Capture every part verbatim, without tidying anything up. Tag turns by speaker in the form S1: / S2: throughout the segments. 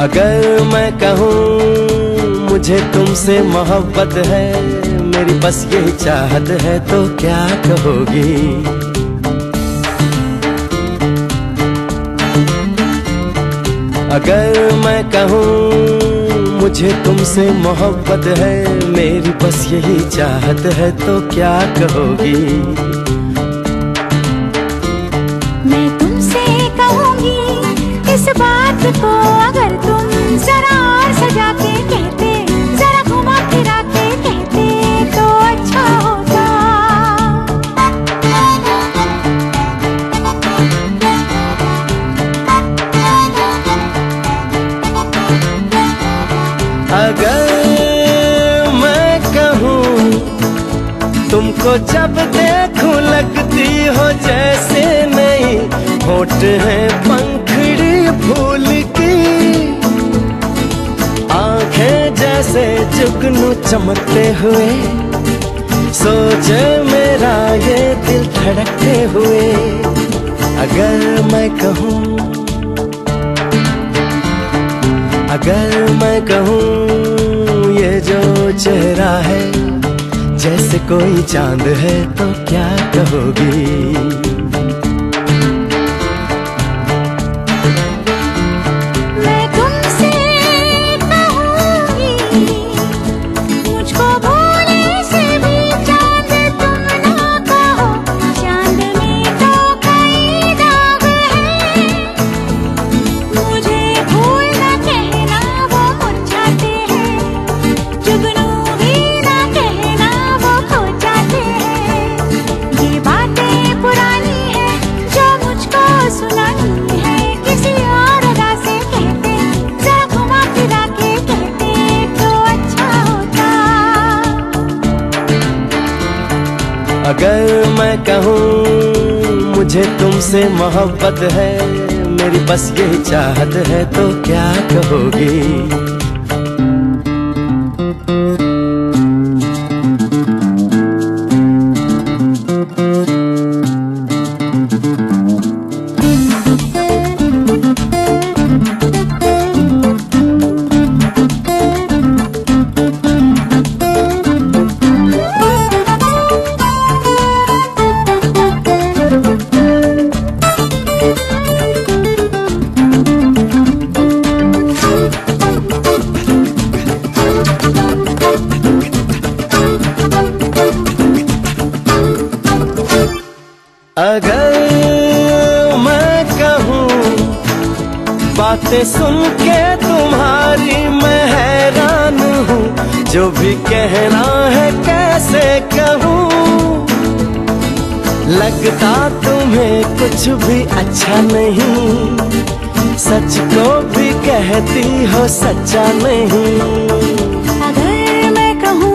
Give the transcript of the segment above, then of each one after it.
S1: अगर मैं कहूँ मुझे तुमसे मोहब्बत है, मेरी बस यही चाहत है, तो क्या कहोगी? अगर मैं कहूँ मुझे तुमसे मोहब्बत है, मेरी बस यही चाहत है, तो क्या कहोगी?
S2: मैं तुमसे कहूँगी इस बात को, अगर तुम जरा और सजा के कहते, जरा घुमा फिरा के कहते, तो अच्छा होता।
S1: अगर मैं कहूँ तुमको जब देखूं लगती हो जैसे नई होठ है पंखड़ी फूल की, आंखें जैसे जुगनू चमकते हुए, सोचे मेरा ये दिल धड़कते हुए। अगर मैं कहूँ, अगर मैं कहूँ ये जो चेहरा है जैसे कोई चांद है, तो क्या कहोगी? अगर मैं कहूँ मुझे तुमसे मोहब्बत है, मेरी बस यही चाहत है, तो क्या कहोगी? अगर मैं कहूँ बातें सुन के तुम्हारी मैं हैरान हूँ, जो भी कहना है कैसे कहूँ, लगता तुम्हें कुछ भी अच्छा नहीं, सच को भी कहती हो सच्चा नहीं।
S2: अगर मैं कहूँ,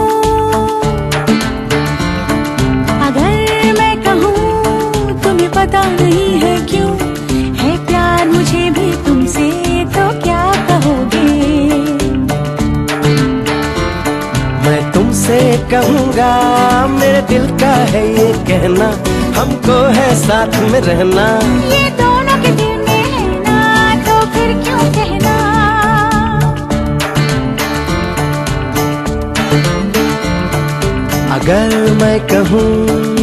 S2: अगर मैं कहूँ तुम्हें पता नहीं है क्यों है प्यार मुझे भी तुमसे, तो क्या कहोगे?
S1: मैं तुमसे कहूँगा मेरे दिल का है ये कहना, हमको है साथ में रहना,
S2: ये दोनों के दिल में है ना, तो फिर क्यों कहना?
S1: अगर मैं कहूँ